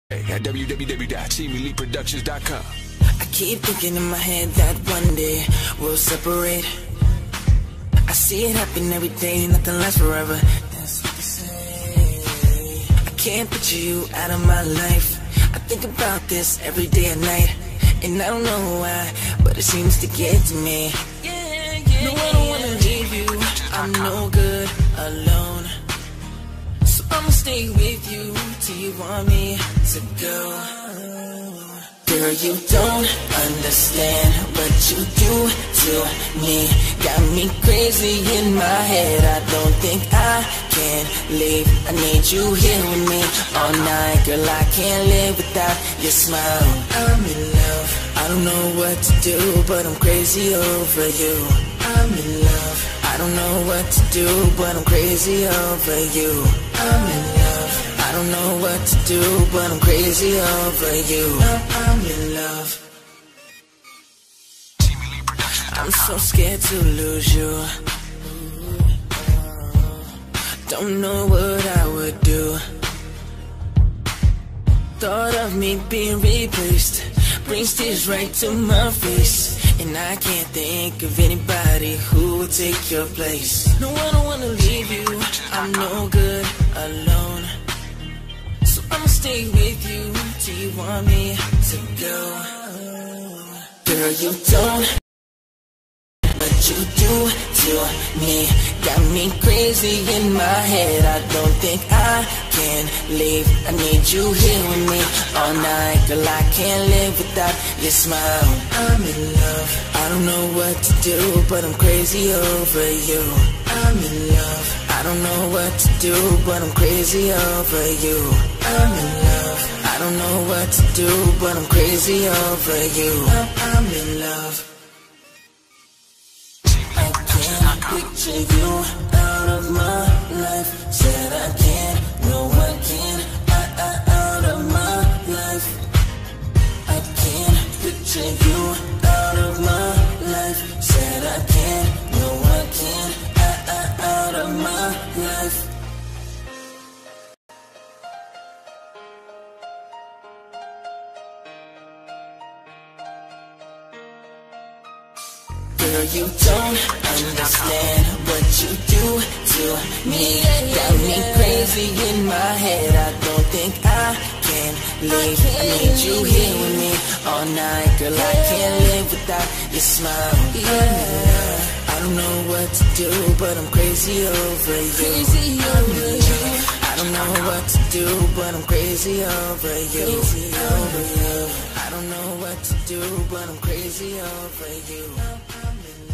at www.teameleateproductions.com. I keep thinking in my head that one day we'll separate. I see it happen every day, nothing lasts forever. That's what they say. I can't picture you out of my life. I think about this every day and night, and I don't know why, but it seems to get to me. No, I don't wanna leave you. I'm no good alone, so I'ma stay with you till you want me to go. Girl, you don't understand what you do to me. Got me crazy in my head. I don't think I can leave. I need you here with me all night. Girl, I can't live without your smile. I'm in love. I don't know what to do, but I'm crazy over you. I'm in love. I don't know what to do, but I'm crazy over you. I'm in love. I don't know what to do, but I'm crazy over you. I'm in love. I'm so scared to lose you. Don't know what I would do. Thought of me being replaced brings tears right to my face, and I can't think of anybody who will take your place. No, I don't wanna leave you. I'm no good alone, so I'ma stay with you till you want me to go. Girl, you don't what you do to me. Got me crazy in my head. I don't think I can leave. I need you here with me all night. Girl, I can't live without your smile. I'm in love. I don't know what to do, but I'm crazy over you. I'm in love. I don't know what to do, but I'm crazy over you. I'm in love. I don't know what to do, but I'm crazy over you. I'm in love. Picture you out of my life. Said I can't, no one can. Out of my life. I can't picture you out of my life. Said I can't, no one can. Out of my life. Girl, you don't understand what you do to me. Got me crazy in my head. I don't think I can leave. I need you here with me all night. Girl, I can't live without your smile. I don't know what to do, but I'm crazy over you. I don't know what to do, but I'm crazy over you. I don't know what to do, but I'm crazy over you.